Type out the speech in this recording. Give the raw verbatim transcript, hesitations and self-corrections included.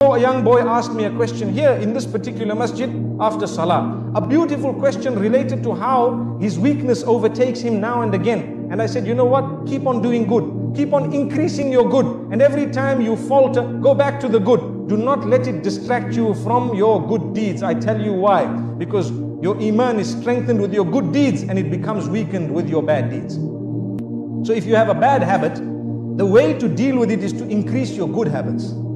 ago, a young boy asked me a question here in this particular masjid after salah. A beautiful question related to how his weakness overtakes him now and again. And I said, you know what? Keep on doing good. Keep on increasing your good. And every time you falter, go back to the good. Do not let it distract you from your good deeds. I tell you why. Because your iman is strengthened with your good deeds and it becomes weakened with your bad deeds. So if you have a bad habit, the way to deal with it is to increase your good habits.